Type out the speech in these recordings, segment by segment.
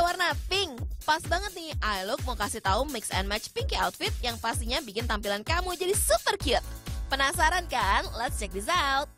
warna pink. Pas banget nih, iLook mau kasih tahu mix and match pinky outfit yang pastinya bikin tampilan kamu jadi super cute. Penasaran kan? Let's check this out.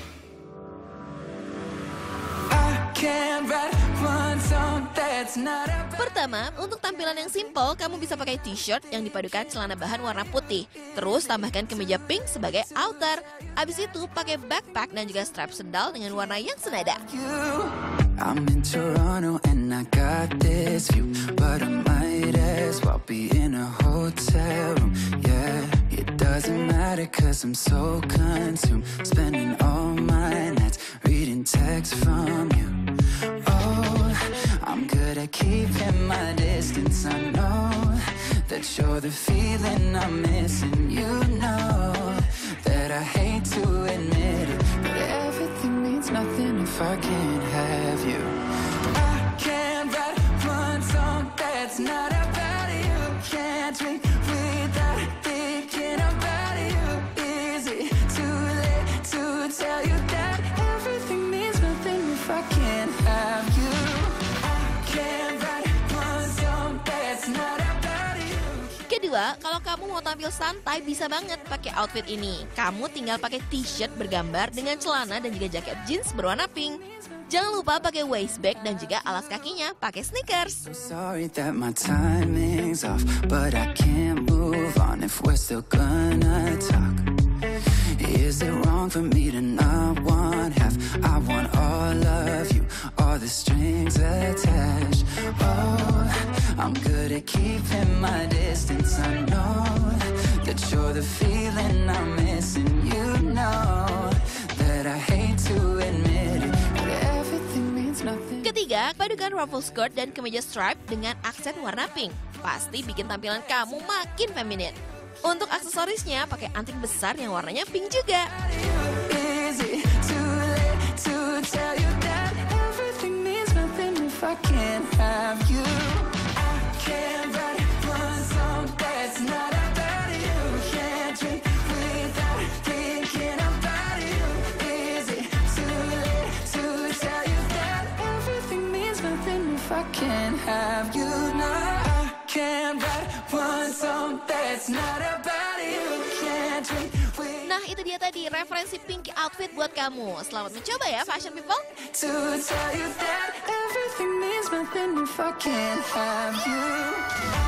Pertama, untuk tampilan yang simple, kamu bisa pakai t-shirt yang dipadukan celana bahan warna putih. Terus tambahkan kemeja pink sebagai outer. Abis itu pakai backpack dan juga strap sendal dengan warna yang senada. I'm in Toronto and I got this view, but I might as well be in a hotel room. Yeah, it doesn't matter cause I'm so consumed, spending all my nights reading texts from you. Oh, I'm good at keeping my distance. I know that you're the feeling I'm missing. You know that I hate to admit it, but everything means nothing if I can't have you. I can't write one song that's not about you. Can't drink without thinking about you. Is it too late to tell you that everything means nothing if I can't have you? I can't write one song that's not about you. Kedua, kalau kamu mau tampil santai bisa banget pakai outfit ini. Kamu tinggal pakai t-shirt bergambar dengan celana dan juga jaket jeans berwarna pink. Jangan lupa pakai waist bag dan juga alas kakinya pakai sneakers. I'm sorry that my timing's off, but I can't move on if we're still gonna talk. Is it wrong for me to not want half? I want all of you, all the strings attached. Oh, I'm good at keeping my distance. I know that you're the feeling I'm missing. You know that I hate to admit it, but everything means nothing. Ketiga, padukan ruffle skirt dan kemeja stripe dengan aksen warna pink. Pasti bikin tampilan kamu makin feminin. Untuk aksesorisnya, pakai anting besar yang warnanya pink juga. Is it too late to tell you that everything means nothing if I can't have you? I can't write one song that's not about you. Can't drink without thinking about you. Is it too late to tell you that everything means nothing if I can't have you? No, I can't write one song that's not about you. Can't drink without. Nah, itu dia tadi referensi pinky outfit buat kamu. Selamat mencoba ya, fashion people. To tell you that everything means nothing if I can't have you.